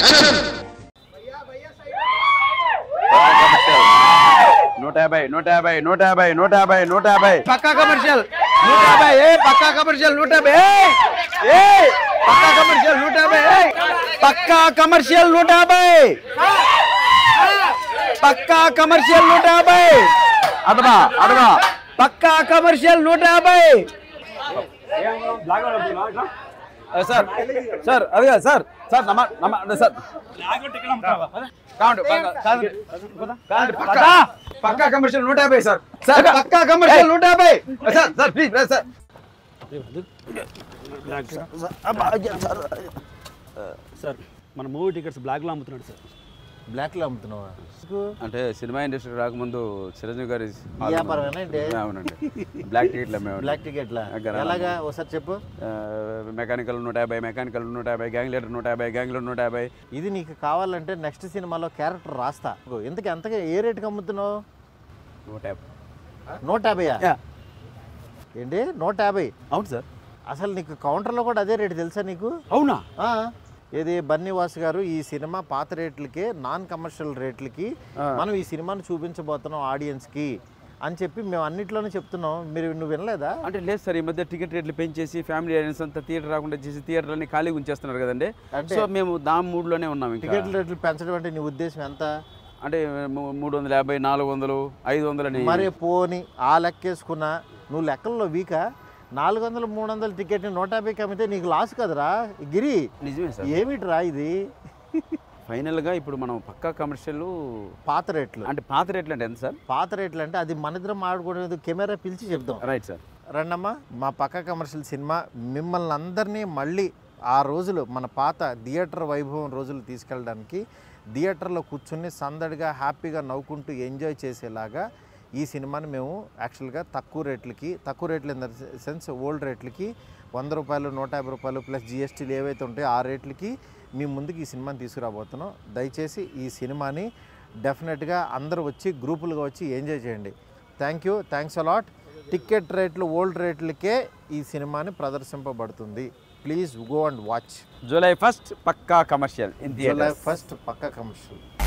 పక్కా commercial 150 Pakka commercial 150 Pakka commercial 150 Pakka commercial 150 Pakka commercial 150 అడవా Pakka commercial 150 sir sir అది కాదు sir sir sir Pakka commercial 150 sir sir Pakka commercial 150 sir sir please sir sir మన movie tickets బ్లాక్లో అమ్ముతున్నాడు sir. బ్లాక్లో అమ్ముతున్నావా? అంటే సినిమా ఇండస్ట్రీ రాకముందు చిరంజీవి గారి వ్యాపారమేనండి. అవునండి. బ్లాక్ టికెట్లు బ్లాక్ టికెట్లా ఎలాగా ఒకసారి చెప్పు. Mechanical 150, mechanical 150, gang leader 150, gang leader 150. ఇది నీకు కావాలంటే నెక్స్ట్ సినిమాలో క్యారెక్టర్ రాస్తా. ఎందుకు అంతగా ఏ రేటుకి అమ్ముతున్నావు? 150 ఏంటి 150? అవును సార్. అసలు నీకు కౌంటర్లో కూడా అదే రేటు తెలుసా నీకు? అవునా? ఏది బన్నీవాస్ గారు ఈ సినిమా పాత రేట్లకి నాన్ కమర్షియల్ రేట్లకి మనం ఈ సినిమాను చూపించబోతున్నాం ఆడియన్స్కి అని చెప్పి మేము అన్నిట్లోనే చెప్తున్నాం. నువ్వు వినలేదా? అంటే లేదు సార్, ఈ మధ్య టికెట్ రేట్లు పెంచేసి ఫ్యామిలీ ఆడియన్స్ అంతా థియేటర్ రాకుండా చేసి థియేటర్లన్నీ ఖాళీగా ఉంచేస్తున్నారు కదండి. సో మేము దాని మూడ్లోనే ఉన్నాం. టికెట్ రేట్లు పెంచడం అంటే నీ ఉద్దేశం ఎంత? అంటే 350, 400, 500 మరే పోని ఆ లెక్కేసుకున్నా నువ్వు లెక్కల్లో వీకా 400, 300 టికెట్ని 150కి అమ్మితే నీకు లాస్ కదరా గిరి. నిజమే సార్. ఏమిట్రా ఇది? ఫైనల్గా ఇప్పుడు మనం పక్కా కమర్షియల్ పాత రేట్లు అంటే పాత రేట్లు అంటే ఎంత సార్? పాత రేట్లు అంటే అది మన ఇద్దరం ఆడుకునేది కెమెరా పిలిచి చెప్దాం. Right sir. రండమ్మా, మా పక్కా కమర్షియల్ సినిమా మిమ్మల్ని అందరినీ మళ్ళీ ఆ రోజులు మన పాత థియేటర్ వైభవం రోజులు తీసుకెళ్ళడానికి థియేటర్లో కూర్చుని సందడిగా హ్యాపీగా నవ్వుకుంటూ ఎంజాయ్ చేసేలాగా ఈ సినిమాని మేము యాక్చువల్గా తక్కువ రేట్లు ఇన్ ద సెన్స్ ఓల్డ్ రేట్లకి 100 రూపాయలు, 150 రూపాయలు ప్లస్ జిఎస్టీలు ఏవైతే ఉంటాయో ఆ రేట్లకి మీ ముందుకు ఈ సినిమాని తీసుకురాబోతున్నాం. దయచేసి ఈ సినిమాని డెఫినెట్గా అందరూ వచ్చి గ్రూపులుగా వచ్చి ఎంజాయ్ చేయండి. Thanks a lot. టికెట్ రేట్లు ఓల్డ్ రేట్లకే ఈ సినిమాని ప్రదర్శింపబడుతుంది. Please go and watch. July 1st Pakka commercial. July 1st Pakka commercial.